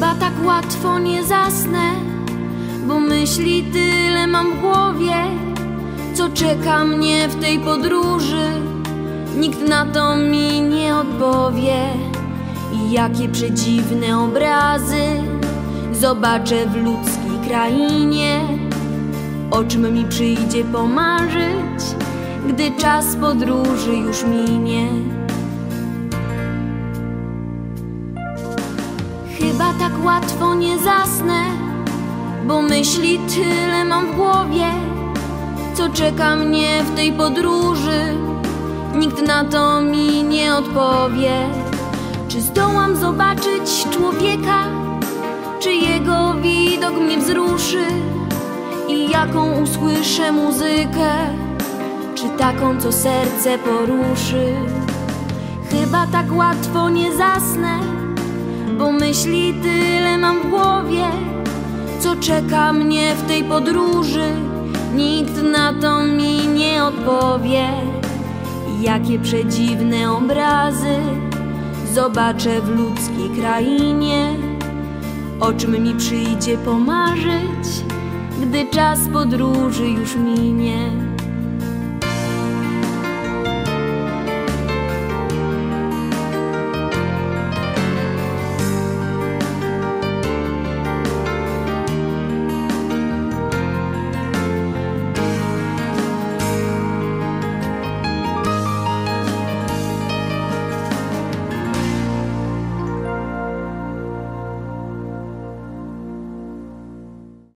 Chyba tak łatwo nie zasnę, bo myśli tyle mam w głowie, co czeka mnie w tej podróży. Nikt na to mi nie odpowie. I jakie przedziwne obrazy zobaczę w ludzkiej krainie. O czym mi przyjdzie pomarzyć, gdy czas podróży już minie. Chyba tak łatwo nie zasnę, bo myśli tyle mam w głowie, co czeka mnie w tej podróży. Nikt na to mi nie odpowie. Czy zdołam zobaczyć człowieka, czy jego widok mnie wzruszy? I jaką usłyszę muzykę, czy taką, co serce poruszy? Chyba tak łatwo nie zasnę, bo myśli tyle mam w głowie, co czeka mnie w tej podróży. Nikt na to mi nie odpowie. I jakie przedziwne obrazy zobaczę w ludzkiej krainie. O czym mi przyjdzie pomarzyć, gdy czas podróży już minie.